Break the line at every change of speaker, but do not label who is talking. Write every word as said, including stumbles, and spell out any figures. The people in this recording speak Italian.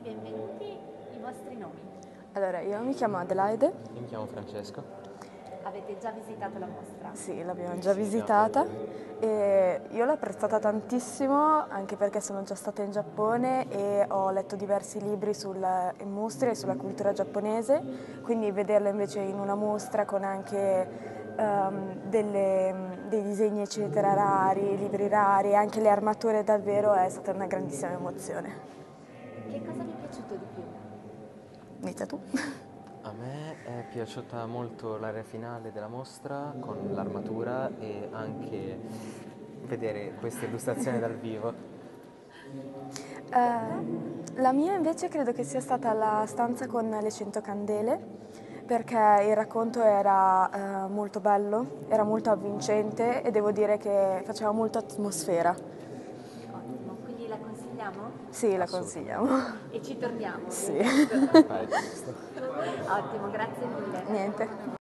benvenuti, i vostri nomi.
Allora, io mi chiamo Adelaide.
Io mi chiamo Francesco.
Avete già visitato la mostra?
Sì, l'abbiamo già
Sì,
visitata
abbiamo-
e io l'ho apprezzata tantissimo anche perché sono già stata in Giappone e ho letto diversi libri sulla mostre e sulla cultura giapponese, quindi vederla invece in una mostra con anche ehm, delle- dei disegni eccetera rari, libri rari, anche le armature davvero è stata una grandissima emozione.
Che cosa vi è piaciuto di più?
Inizia tu.
A me è piaciuta molto l'area finale della mostra con l'armatura e anche vedere queste illustrazioni dal vivo.
Eh, la mia invece credo che sia stata la stanza con le cento candele, perché il racconto era eh, molto bello, era molto avvincente e devo dire che faceva molta atmosfera.
Ottimo, quindi la consigliamo?
Sì, la
Assolutamente.
consigliamo.
E ci torniamo?
Sì.
Fare questo.
Ottimo, grazie mille.
Niente.